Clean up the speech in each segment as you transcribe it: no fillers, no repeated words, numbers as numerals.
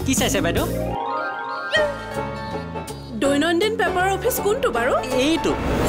কি চাইছে বাইদেউ দৈনন্দিন পেপাৰ অফিচ কোনটো বাৰু এইটো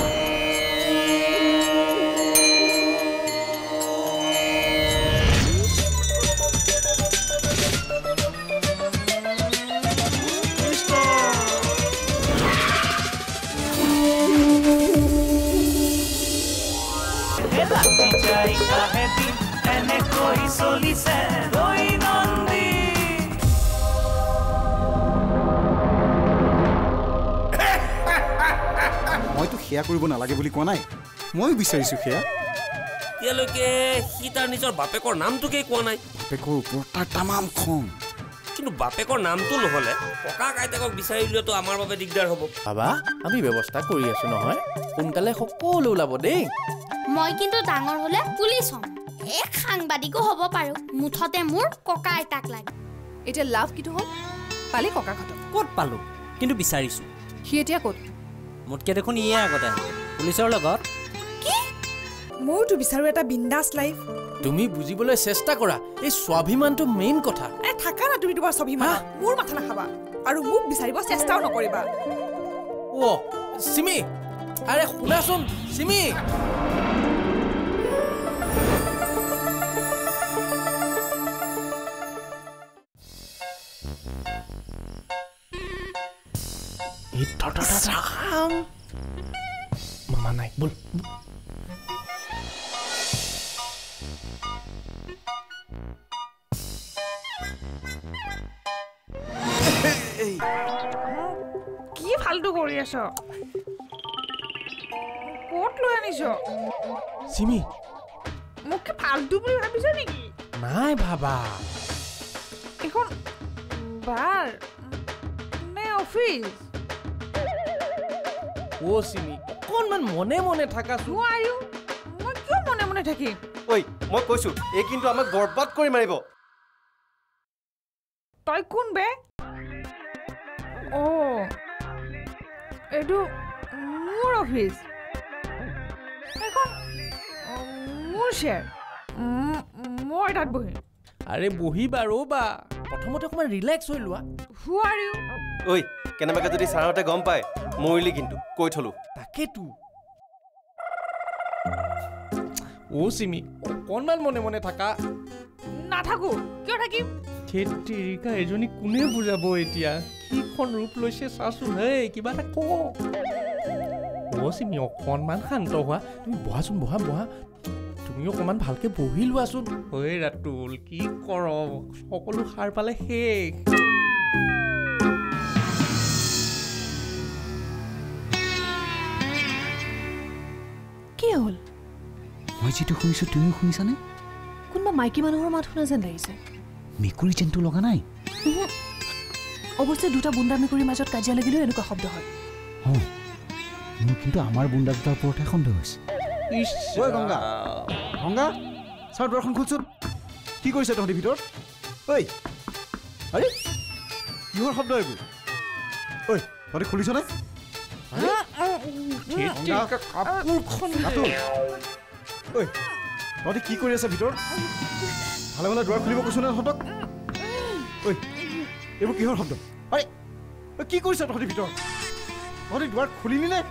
মইতো সেয়া কৰিব নালাগে বুলি কোৱা নাই মই বিচাৰিছো সেয়া এতিয়ালৈকে সি তাৰ নিজৰ বাপেকৰ নামটোকে কোৱা নাই বাপেকৰ ওপৰত তাৰ তামাম খং কিন্তু বাপেকৰ নামটো নহ'লে ককা আইতাকক বিচাৰি উলিওৱাটো আমাৰ বাবে দিগদাৰ হ'ব বাবা আমি ব্যৱস্থা কৰি আছো নহয় সোনকালে সকলো ওলাব দেই মই কিন্তু ডাঙৰ হ'লে পুলিচ হ'ম এক সাংবাদিকো হ'ব পাৰো মুঠতে মোৰ ককা আইতাক লাগে এতিয়া লাভ কিটো হ'ল পালি ককা খতম ক'ত পালো কিন্তু বিচাৰিছো সি এতিয়া ক'ত মোতকে দেখোন ইয়ে আগতে পুলিচৰ লগত কি মইতো বিচাৰো এটা বিন্দাস লাইফ তুমি বুজিবলৈ চেষ্টা কৰা এই স্বাভিমানটো মেইন কথা থাকা না তুমি তোমাৰ স্বাভিমান মোৰ মাথা নাখাবা আৰু মোক বিচাৰিব চেষ্টাও নকৰিবা ও সিমি আৰে শুনাচোন সিমি মামা নাই বল কি ফালতু কৰি আছ ক'ত লৈ আনিছ সিমি মোক কি ফালতু বুলি ভাবিছ নেকি নাই ভাবা এখন বাৰ নে অফিচ ও সিমি অকণমান মনে মনে থাকা নোৱাৰিও মই কিয় মনে মনে থাকিম ঐ মই কৈছো এই কিন্তু আমাক বৰবাদ কৰি মাৰিব তই কোন বে এইটো মোৰ অফিচ এখন মোৰ শ্বেয়াৰ মই তাত বহিম আৰে বহিবা ৰ'বা প্ৰথমতে অকণমান ৰিলেক্স হৈ লোৱা হু আৰ ইউ ঐ কেনেবাকে যদি ছাৰহঁতে গম পায় মৰিলি কিন্তু কৈ থলো তাকেতো ও সিমি অকণমান মনে মনে থাকা নাথাকো কিয় থাকিম থেতৰিকা এজনী কোনে বুজাব এতিয়া কিখন ৰূপ লৈছে চাচোন হেই কিবা এটা ক ও সিমি অকণমান শান্ত হোৱা তুমি বহাচোন বহা তুমি অকণমান ভালকে বহি লোৱাচোন ঐ ৰাতুল কি কৰ সকলো সাৰ পালে শেষ কি হ'ল মই যিটো শুনিছো তুমি শুনিছানে কোনোবা মাইকী মানুহৰ মাত শুনা যেন লাগিছে মেকুৰী যেনটো লগা নাই অৱশ্যে দুটা বুন্দা মেকুৰীৰ মাজত কাজিয়া লাগিলেও এনেকুৱা শব্দ হয় মোৰ কিন্তু আমাৰ বুন্দা দুটাৰ ওপৰতহে সন্দেহ হৈছে ঐ গংগা গংগা ছাৰ দুৱাৰখন খোলচোন কি কৰিছে তহঁতি ভিতৰত ঐ আৰে কিহৰ শব্দ এইবোৰ ঐ তহঁতি খুলিছনে ঐ তহঁতি কি কৰি আছে ভিতৰত ভালে ভালে দুৱাৰ খুলিব কৈছো নে তহঁতক ঐ এইবোৰ কিহৰ শব্দ আৰে কি কৰিছ তহঁতি ভিতৰত তহঁতি দুৱাৰ খুলিলি নে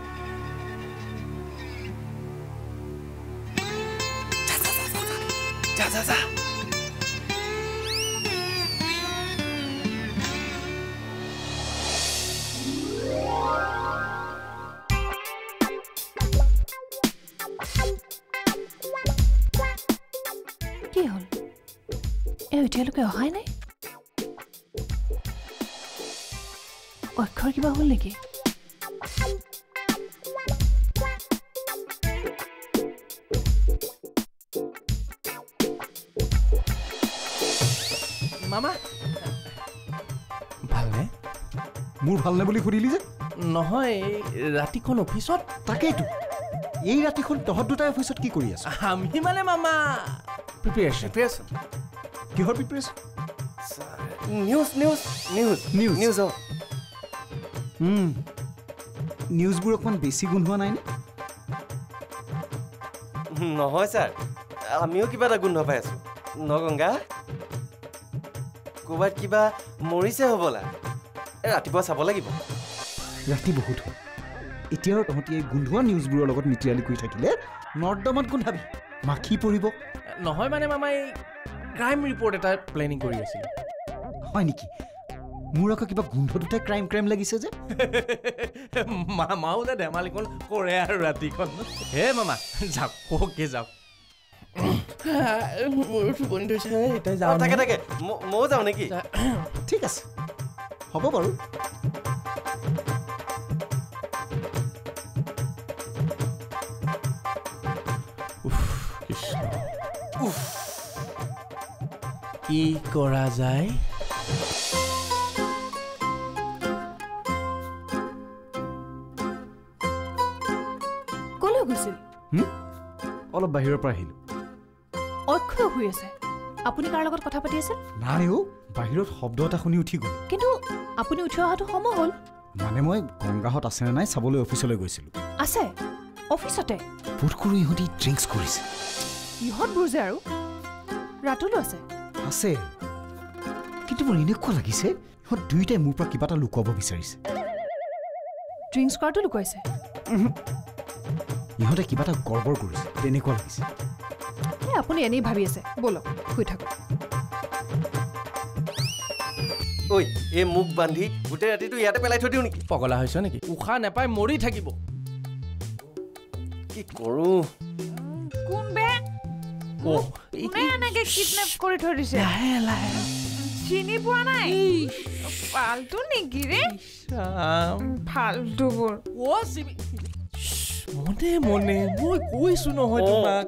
যা কি হ'ল এতিয়ালৈকে অহাই নাই অক্ষৰ কিবা হ'ল নেকি মামা ভালনে মোৰ ভালনে বুলি সুধিলি যে নহয় ৰাতিখন অফিচত তাকেইতো এই ৰাতিখন তহঁত দুটাই অফিচত কি কৰি আছ আমি মানে মামা প্ৰিপেৰেশ্যন কিহৰ প্ৰিপেৰেশ্যন নিউজ নিউজবোৰ অকণমান বেছি গুণ হোৱা নাইনে নহয় ছাৰ আমিও কিবা এটা গোন্ধ পাই আছো ন গংগা ক'ৰবাত কিবা মৰিছে হ'বলা ৰাতিপুৱা চাব লাগিব ৰাতি বহুত হ'ল এতিয়া তহঁতি এই গোন্ধোৱা নিউজবোৰৰ লগত মিতিৰালি কৰি থাকিলে নৰ্দমাত গোন্ধাবি মাখি পৰিব নহয় মানে মামা এই ক্ৰাইম ৰিপৰ্ট এটা প্লেনিং কৰি আছিল হয় নেকি মোৰ আকৌ কিবা গোন্ধ দুটাই ক্ৰাইম লাগিছে যে মামাও যে ধেমালিখন কৰে আৰু ৰাতিখন হে মামা যাওক ওকে যাওক মোৰ টোপনি ধৰিছে এতিয়া যাওঁ থাকে ময়ো যাওঁ নেকি ঠিক আছে হ'ব বাৰু কি কৰা যায় কলৈ গৈছিল অলপ বাহিৰৰ পৰা আহিলোঁ অক্ষয় শুই আছে আপুনি কাৰ লগত কথা পাতি আছিল নাই অ' বাহিৰত শব্দ এটা শুনি উঠি গ'ল কিন্তু আপুনি উঠি অহাটো সময় হ'ল মানে মই গংগাহঁত আছেনে নাই চাবলৈ অফিচলৈ গৈছিলোঁ আছে অফিচতে বোধ কৰোঁ ইহঁতি ড্ৰিংকছ কৰিছে ইহঁতবোৰ যে আৰু ৰাতুলো আছে আছে কিন্তু মোৰ এনেকুৱা লাগিছে ইহঁত দুয়োটাই মোৰ পৰা কিবা এটা লুকুৱাব বিচাৰিছে ড্ৰিংকছ কৰাটো লুকুৱাইছে ইহঁতে কিবা এটা গড়বড় কৰিছে তেনেকুৱা লাগিছে আপুনি এনেই ভাবি আছে বলক শুই থাকক ঐ এই মুখ বান্ধি গোটেই ৰাতিটো ইয়াতে পেলাই থৈ দিওঁ নেকি পগলা হৈছে নেকি উশাহ নেপাই মৰি থাকিব কি কৰোঁ কোন বে কোনে এনেকে কিডনেপ কৰি থৈ দিছে চিনি পোৱা নাই ফাল্টু নেকি ৰে ফাল্টুবোৰ মনে মনে মই কৈছো নহয় তোমাক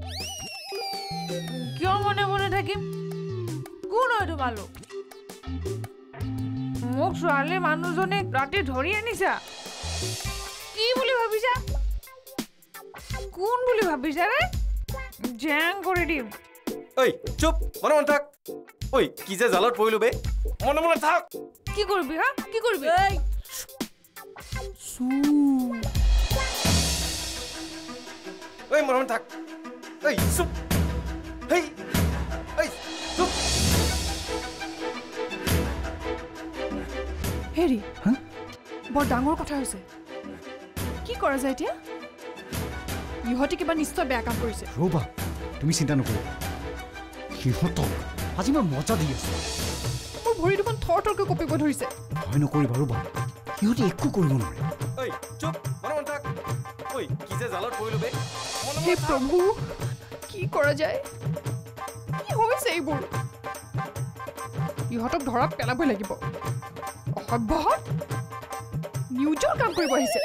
কিয় মনে মনে থাকিম কোন হয় তোমালোক মোক ছোৱালী মানুহজনে ৰাতি ধৰি আনিছা কি বুলি ভাবিছা কোন বুলি ভাবিছা ৰে জেং কৰি দিম ঐ চুপ মনে মনে থাক ঐ কি যে জালত পৰিলো বে মনে মনে থাক কি কৰিবি হা কি কৰিবি ঐ মনে মনে থাক ঐ চুপ হেই ঐ চুপ হেৰি বৰ ডাঙৰ কথা হৈছে কি কৰা যায় এতিয়া ইহঁতে কিবা নিশ্চয় বেয়া কাম কৰিছে ৰ'বা তুমি চিন্তা নকৰিবা সিহঁতক আজি মই মজা দি আছোঁ মোৰ ভৰি দুখন থৰ থৰকৈ কঁপিব ধৰিছে ভয় নকৰিবা ৰ'বা সিহঁতে একো কৰিব নোৱাৰে ঐ চুপ মনে মনে থাক ঐ কি যে জালত পৰিলো বে হে প্ৰভু কি কৰা যায় কি হৈছে এইবোৰ ইহঁতক ধৰাত পেলাবই লাগিব অসভ্যহঁত নিউজৰ কাম কৰিব আহিছে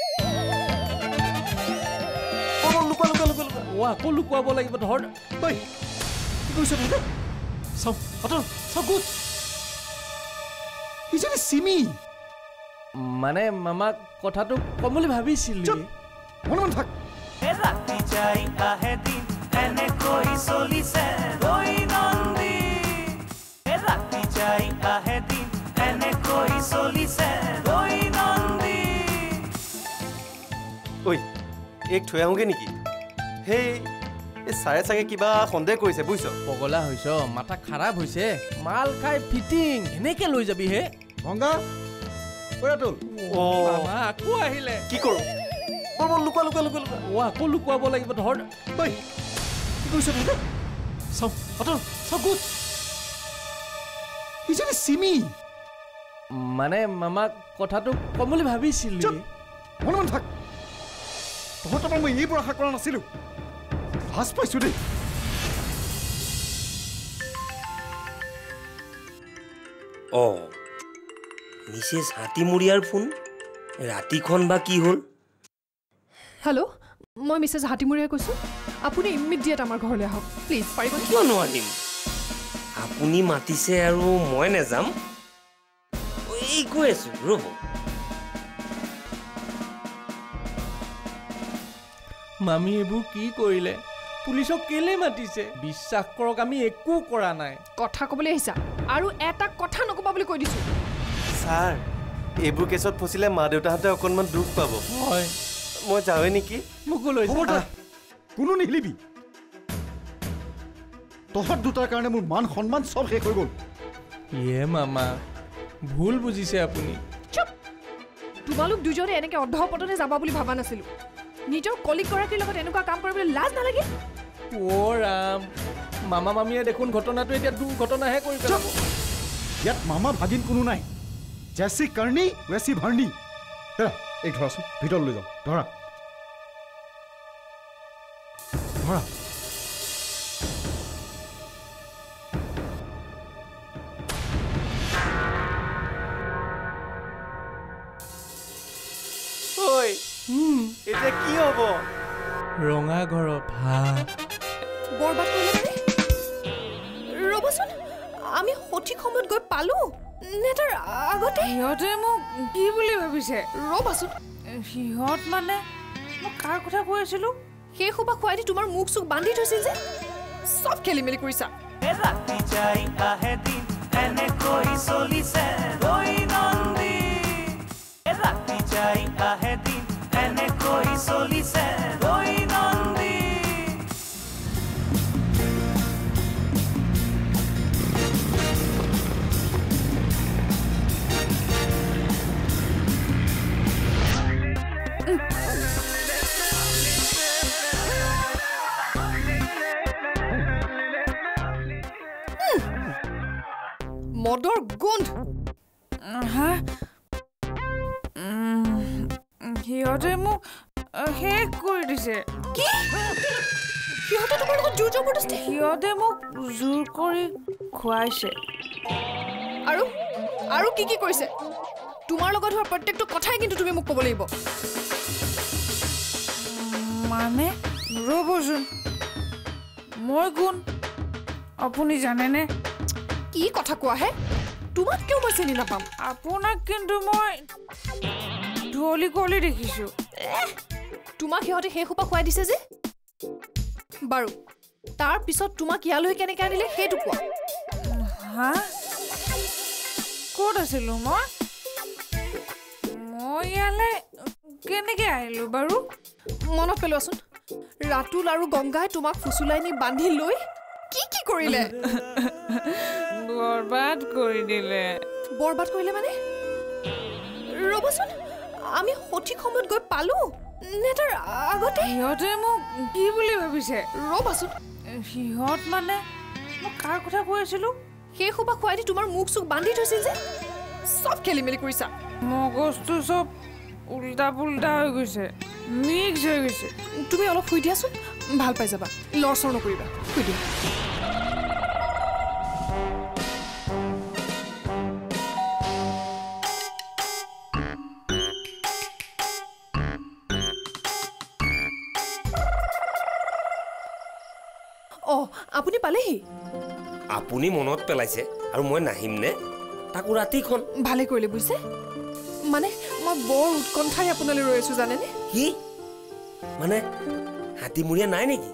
আকৌ লুকুৱাব লাগিব ধৰ ঐ কি কৰিছ তহঁতে চাওক অতল চাওক গোট ইজনী চিমি মানে মামাক কথাটো ক'ম বুলি ভাবিছিলি মনে মনে থাক ৰাতি যাই আহে দিন এনেকৈ চলিছে দৈনন্দিন ৰাতি যাই আহে দিন এনেকৈ চলিছে দৈনন্দিন ঐ এক থৈ আহোঁগৈ নেকি সেই এই ছাৰে চাগে কিবা সন্দেহ কৰিছে বুজিছ পগলা হৈছ মাথা খাৰাপ হৈছে মাল খাই ফিটিং এনেকে লৈ যাবি হে গংগা ৰাতুল মামা আকৌ আহিলে কি কৰোঁ লুকুৱা লুকুৱা লুকুৱা লুকুৱা আকৌ লুকুৱাব লাগিব ধৰ ঐ কি কৰিছ তহঁতে চাওক অতল চাওক গোট ইজনী চিমি মানে মামাক কথাটো ক'ম বুলি ভাবিছিলি মনে মনে থাক তহঁতৰ পৰা মই এইবোৰ আশা কৰা নাছিলোঁ লাজ পাইছোঁ দেই অঁ মিছেছ হাতীমুৰীয়াৰ ফোন ৰাতিখন বা কি হ'ল হেল্ল' মই মিছেছ হাতীমুৰীয়াই কৈছোঁ আপুনি ইমিডিয়েট আমাৰ ঘৰলৈ আহক প্লিজ পাৰিব কিয় নোৱাৰিম আপুনি মাতিছে আৰু মই নেযাম এই গৈ আছো ৰ'ব মামী এইবোৰ কি কৰিলে পুলিচক কেলে মাতিছে বিশ্বাস কৰক আমি একো কৰা নাই কথা ক'বলৈ আহিছা আৰু এটা কথা নক'বা বুলি কৈ দিছোঁ ছাৰ এইবোৰ কেছত ফচিলে মা দেউতাহঁতে অকণমান দুখ পাব হয় মই যাওঁৱে নেকি মোকো লৈ কোনো নিহিলিবি তহঁত দুটাৰ কাৰণে মোৰ মান সন্মান চব শেষ হৈ গ'ল ইয়ে মামা ভুল বুজিছে আপুনি চুপ তোমালোক দুজনে এনেকে অধপতনে যাবা বুলি ভাবা নাছিলো নিজৰ কলিগগৰাকীৰ লগত এনেকুৱা কাম কৰিবলৈ লাজ নালাগে অ' ৰাম মামা মামীয়ে দেখোন ঘটনাটো এতিয়া দুৰ্ঘটনাহে কৰি পেলাব ইয়াত মামা ভাগিন কোনো নাই জেছি কৰ্ণী ৱেছি ভৰ্ণী এই ধৰাচোন ভিতৰত লৈ যাওঁ ধৰা ধৰা ঐ এতিয়া কি হ'ব ৰঙা ঘৰত ভাত বৰবাদ কৰিলে মানে ৰ'বচোন আমি সঠিক সময়ত গৈ পালো নে তাৰ আগতে সিহঁতে মোক কি বুলি ভাবিছে ৰ'বাচোন সিহঁত মানে মই কাৰ কথা কৈ আছিলো সেই সোপা খুৱাই দি তোমাৰ মুখ চুখ বান্ধি থৈছিল যে চব খেলি মেলি কৰিছা ৰাতি যাই আহে দিন এনেকৈ চলিছে দৈনন্দিন ৰাতি যাই আহে দিন এনেকৈ চলিছে দৈনন্দিন মদৰ গোন্ধ সিহঁতে মোক শেষ কৰি দিছে কি সিহঁতে তোমাৰ লগত জোৰ জবৰদস্তি সিহঁতে মোক জোৰ কৰি খুৱাইছে আৰু কি কি কৰিছে তোমাৰ লগত হোৱা প্ৰত্যেকটো কথাই কিন্তু তুমি মোক ক'ব লাগিব মানে ৰ'বচোন মই কোন আপুনি জানেনে কি কথা কোৱা হে তোমাক কিয় মই চিনি নাপাম আপোনাক কিন্তু মই ঢলি কলি দেখিছো তোমাক সিহঁতে সেই সোপা খুৱাই দিছে যে বাৰু তাৰ পিছত তোমাক ইয়ালৈ কেনেকৈ আনিলে সেইটো কোৱা হা ক'ত আছিলো মই ইয়ালৈ কেনেকৈ আহিলো বাৰু মনত পেলোৱাচোন ৰাতুল আৰু গংগাই তোমাক ফুচুলাই নি বান্ধি লৈ কি কৰিলে বৰবাদ কৰি দিলে বৰবাদ কৰিলে মানে ৰ'বচোন আমি সঠিক সময়ত গৈ পালো নে তাৰ আগতে সিহঁতে মোক কি বুলি ভাবিছে ৰ'বাচোন সিহঁত মানে মই কাৰ কথা কৈ আছিলো সেই সোপা খুৱাই দি তোমাৰ মুখ চুখ বান্ধি থৈছিল যে চব খেলি মেলি কৰিছা মগজটো চব উল্টা পুল্টা হৈ গৈছে মিক্স হৈ গৈছে তুমি অলপ শুই দিয়াচোন ভাল পাই যাবা লৰচৰ নকৰিবা শুই দিয়া আপুনি পালেহি আপুনি মনত পেলাইছে আৰু মই নাহিম নে তাকো ৰাতিখন ভালে কৰিলে বুজিছে মানে মই বৰ উৎকণ্ঠাৰে আপোনালৈ ৰৈ আছো জানেনে কি মানে হাতীমুৰীয়া নাই নেকি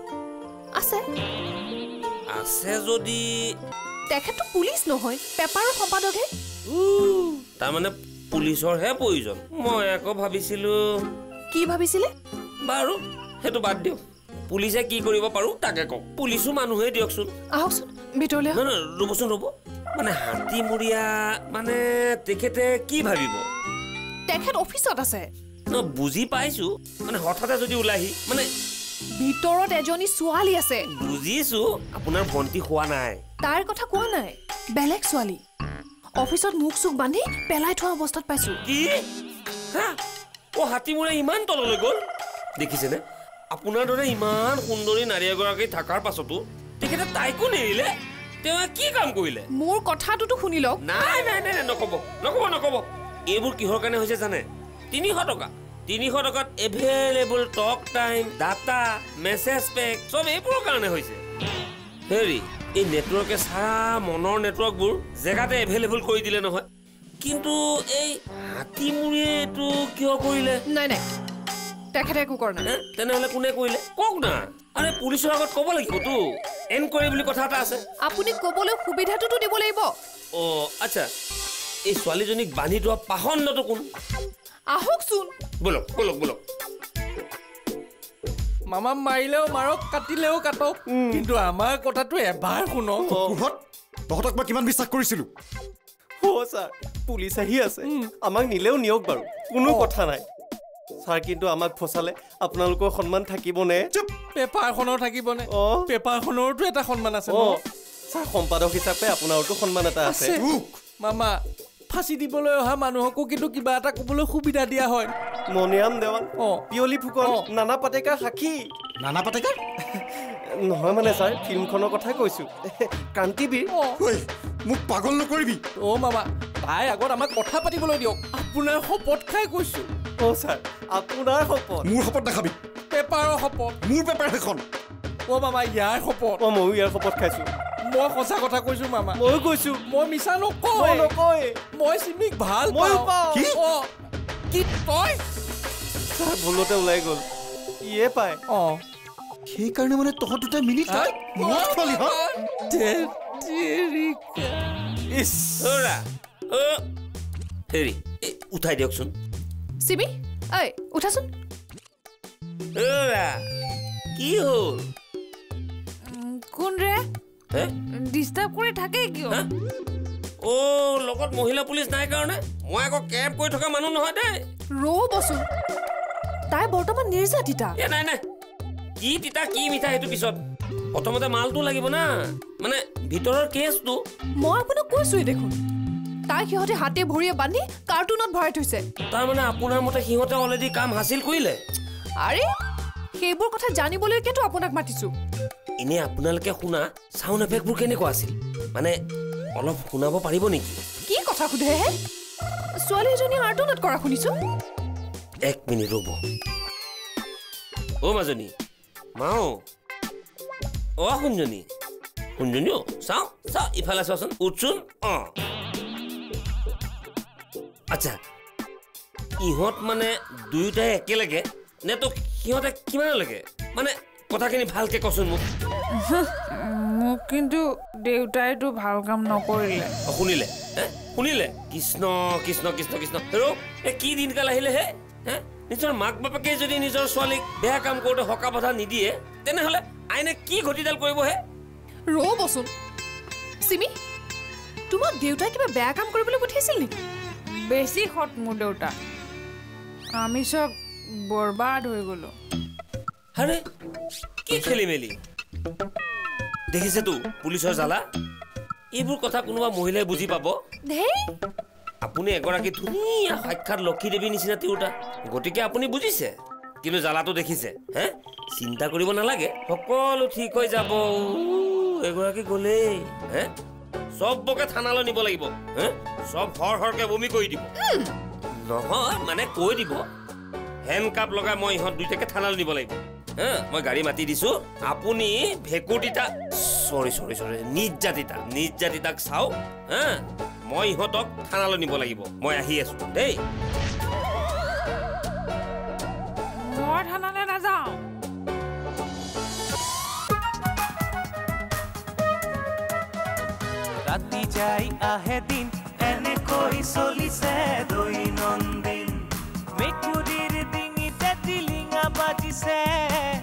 আছে যদি তেখেতটো পুলিচ নহয় পেপাৰৰ সম্পাদকহে তাৰমানে পুলিচৰহে প্ৰয়োজন মই আকৌ ভাবিছিলো কি ভাবিছিলে বাৰু সেইটো বাদ দিওঁ পুলিচে কি কৰিব পাৰো তাকে কওক পুলিচো মানুহে দিয়কচোন আহকচোন ভিতৰলৈ ৰ'বচোন ৰ'ব মানে হাতীমুৰীয়া মানে তেখেতে কি ভাবিব তেখেত অফিচত আছে বুজি পাইছো মানে হঠাতে যদি ওলাহি মানে ভিতৰত এজনী ছোৱালী আছে বুজিছো আপোনাৰ ভণ্টি হোৱা নাই তাৰ কথা কোৱা নাই বেলেগ ছোৱালী অফিচত মুখ চুখ বান্ধি পেলাই থোৱা অৱস্থাত পাইছো কি হাতীমুৰীয়া ইমান তললৈ গ'ল দেখিছেনে আপোনাৰ দৰে ইমান সুন্দৰী নাৰী এগৰাকী থকাৰ পাছতো তেখেতে তাইকো নেৰিলে তেওঁ কি কাম কৰিলে মোৰ কথাটোতো শুনি লওক নাই নক'ব এইবোৰ কিহৰ কাৰণে হৈছে জানে 300 টকাত available talk time data message pack চব এইবোৰৰ কাৰণে হৈছে হেৰি এই নেটৱৰ্কে সাৰা মনৰ নেটৱৰ্কবোৰ জেগাতে এভেইলেবল কৰি দিলে নহয় কিন্তু এই হাতীমুৰীয়ে এইটো কিয় কৰিলে নাই তেখেতে একো কৰা নাই তেনেহ'লে কোনে কৰিলে কওক না আৰে পুলিচৰ আগত ক'ব লাগিবতো এনকুৱাৰী বুলি কথা এটা আছে আপুনি ক'বলৈ সুবিধাটোতো দিব লাগিব আচ্ছা এই ছোৱালীজনীক বান্ধি থোৱা পাখণ্ডটো কোন আহকচোন বলক মামা মাৰিলেও মাৰক কাটিলেও কাটক কিন্তু আমাৰ কথাটো এবাৰ শুনক তহঁতক মই কিমান বিশ্বাস কৰিছিলোঁ ছাৰ পুলিচ আহি আছে আমাক নিলেও নিয়ক বাৰু কোনো কথা নাই ছাৰ কিন্তু আমাক ফচালে আপোনালোকৰ সন্মান থাকিবনে পেপাৰখনৰ থাকিবনে পেপাৰখনৰতো এটা সন্মান আছে ছাৰ সম্পাদক হিচাপে আপোনাৰতো সন্মান এটা আছে মামা ফাঁচি দিবলৈ অহা মানুহকো কিন্তু কিবা এটা ক'বলৈ সুবিধা দিয়া হয় মনিৰাম দেৱান পিয়লি ফুকন নানা পাটেকাৰ সাক্ষী নানা পাটেকাৰ নহয় মানে ছাৰ ফিল্মখনৰ কথা কৈছোঁ ক্ৰান্তিবীৰ মোক পাগল নকৰিবি মামা তাই আগত আমাক কথা পাতিবলৈ দিয়ক আপোনাৰ শপত খাই কৈছোঁ ছাৰ আপোনাৰ শপত মোৰ শপত নাখাবি পেপাৰৰ শপত মোৰ পেপাৰ সেইখন মামা ইয়াৰ শপত ময়ো ইয়াৰ শপত খাইছোঁ মই সঁচা কথা কৈছোঁ মামা ময়ো কৈছোঁ মই মিছা নকওঁ মই চিমিক ভাল পাওঁ কি তই ছাৰ ভুলতে ওলাই গ'ল ইয়ে পায় সেইকাৰণে মানে তহঁত দুটাই মিলি মদ খোৱালি হেৰি উঠাই দিয়কচোন চিমি ঐ উঠাচোন কি হ'ল কোন ৰে ডিষ্টাৰ্ব কৰি থাকে কিয় লগত মহিলা পুলিচ নাই কাৰণে মই আকৌ কেব কৰি থকা মানুহ নহয় দেই ৰ'বচোন তাই বৰ্তমান নিৰ্যাতিতা নাই নাই কি তিতা কি মিঠা সেইটো পিছত প্ৰথমতে মালটো লাগিব না মানে ভিতৰৰ কেছটো মই আপোনাক কৈছোৱেই দেখোন তাই সিহঁতে হাতে ভৰিয়ে বান্ধি কাৰ্টুনত ভৰাই থৈছে তাৰমানে আপোনাৰ মতে সিহঁতে অলৰেডি কাম হাচিল কৰিলে আৰে সেইবোৰ কথা জানিবলৈকেতো আপোনাক মাতিছোঁ এনে আপোনালোকে শুনা চাউণ্ড এফেক্টবোৰ কেনেকুৱা আছিল মানে অলপ শুনাব পাৰিব নেকি কি কথা সোধে ছোৱালী এজনী কাৰ্টুনত কৰা শুনিছোঁ 1 মিনিট ৰ'ব মাজনী মাও শুনজনী চাওঁ ইফালে চোৱাচোন উঠচোন আচ্ছা ইহঁত মানে দুয়োটাই একেলগে নে তো সিহঁতে কিমানলৈকে মানে কথাখিনি ভালকে কচোন মোক কিন্তু দেউতাইতো ভাল কাম নকৰিলে শুনিলে কৃষ্ণ কৃষ্ণ কৃষ্ণ কৃষ্ণ হেৰৌ কি দিনকাল আহিলে নিজৰ মাক বাপেকে যদি নিজৰ ছোৱালীক বেয়া কাম কৰোঁতে হকা বাধা নিদিয়ে তেনেহ'লে আইনে কি ঘটিডাল কৰিব ৰ'বচোন চিমি তোমাক দেউতাই কিবা বেয়া কাম কৰিবলৈ পঠিয়াইছিল নেকি বেছি সৎ মোৰ দেউতা আমি চব বৰবাদ হৈ গ'লো আৰে কি খেলি মেলি দেখিছেতো পুলিচৰ জ্বালা এইবোৰ কথা কোনোবা মহিলাই বুজি পাব আপুনি এগৰাকী ধুনীয়া সাক্ষাৎ লক্ষী দেৱীৰ নিচিনা তিৰোতা গতিকে আপুনি বুজিছে কিন্তু জ্বালাটো দেখিছে চিন্তা কৰিব নালাগে সকলো ঠিক হৈ যাব এগৰাকী গ'লেই চবকে থানালৈ নিব লাগিব চব হৰকে বমি কৰি দিব নহয় মানে কৈ দিব হেণ্ডকাপ লগাই মই ইহঁত দুইটাকে থানালৈ নিব লাগিব মই গাড়ী মাতি দিছোঁ আপুনি ভেকুৰতিতা চৰি নিৰ্যাতিতাক চাওক মই ইহঁতক থানালৈ নিব লাগিব মই আহি আছোঁ দেই মই থানালৈ নাযাওঁ ৰাতি যাই আহে দিন এনেকৈ চলিছে দৈনন্দিন মেকুৰীৰ ডিঙিতে টিলিঙা বাজিছে